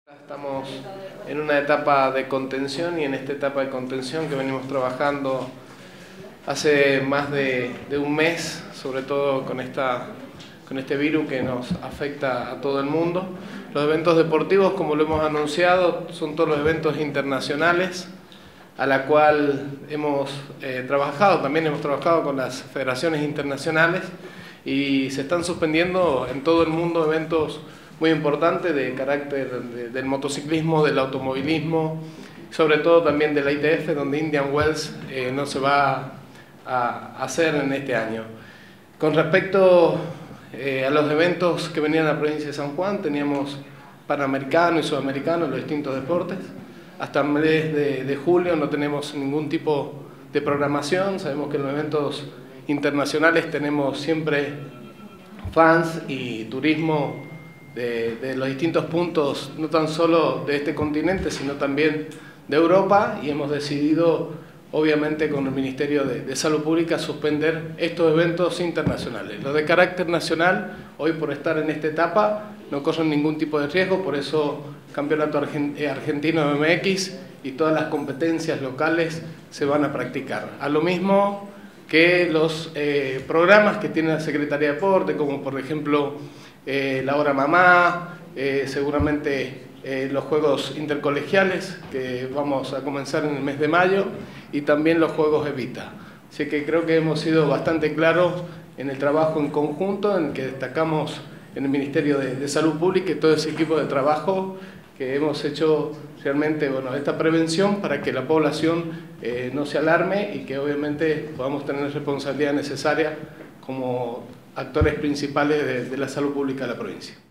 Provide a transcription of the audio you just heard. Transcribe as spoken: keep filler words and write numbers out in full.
Estamos en una etapa de contención y en esta etapa de contención que venimos trabajando hace más de, de un mes, sobre todo con, esta, con este virus que nos afecta a todo el mundo. Los eventos deportivos, como lo hemos anunciado, son todos los eventos internacionales a la cual hemos eh, trabajado, también hemos trabajado con las federaciones internacionales y se están suspendiendo en todo el mundo eventos muy importante de carácter de, del motociclismo, del automovilismo, sobre todo también de la I T F, donde Indian Wells eh, no se va a hacer en este año. Con respecto eh, a los eventos que venían a la provincia de San Juan, teníamos panamericano y sudamericano en los distintos deportes. Hasta el mes de, de julio no tenemos ningún tipo de programación. Sabemos que en los eventos internacionales tenemos siempre fans y turismo De, de los distintos puntos, no tan solo de este continente, sino también de Europa, y hemos decidido, obviamente con el Ministerio de, de Salud Pública, suspender estos eventos internacionales. Los de carácter nacional, hoy por estar en esta etapa, no corren ningún tipo de riesgo, por eso Campeonato Argentino de B M X y todas las competencias locales se van a practicar. A lo mismo que los eh, programas que tiene la Secretaría de Deporte, como por ejemplo Eh, la hora mamá, eh, seguramente eh, los juegos intercolegiales que vamos a comenzar en el mes de mayo y también los juegos Evita. Así que creo que hemos sido bastante claros en el trabajo en conjunto, en que destacamos en el Ministerio de, de Salud Pública y todo ese equipo de trabajo que hemos hecho realmente bueno, esta prevención para que la población eh, no se alarme y que obviamente podamos tener responsabilidad necesaria como actores principales de, de la salud pública de la provincia.